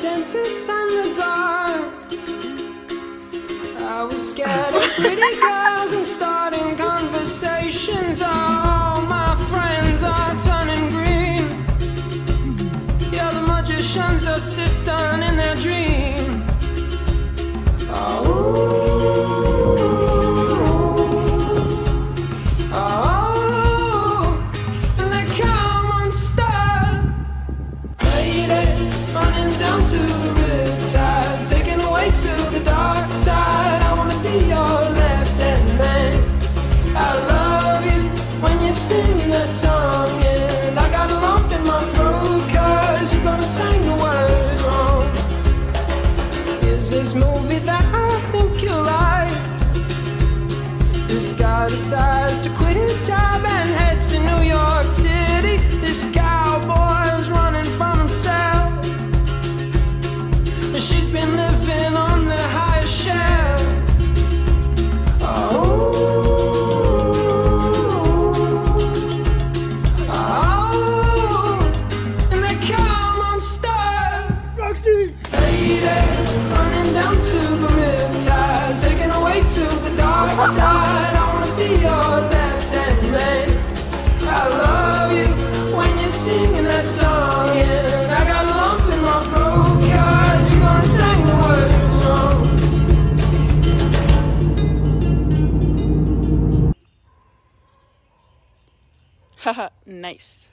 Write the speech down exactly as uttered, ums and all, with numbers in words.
dentist and the dark. I was scared of pretty girls and starting conversations. All my friends are turning green. Yeah, the magician's assistant in their dream. Oh. Down to the riptide, taken away to the dark side. I wanna be your left-hand man. I love you when you're singing that song, and I got a lump in my throat 'cause you're gonna sing the words wrong. Is this movie that I think you like? This guy decides to quit his job and head to New York City. This cowboy's running from himself. She's been living on the high shelf. Oh, oh, and they come on star. Roxy, lady, running down to the riptide, taken away to the dark side. I wanna be your left-hand man. I love you when you're singing that song, and I got a lump in my throat 'cause you're gonna sing the words wrong. Haha, nice.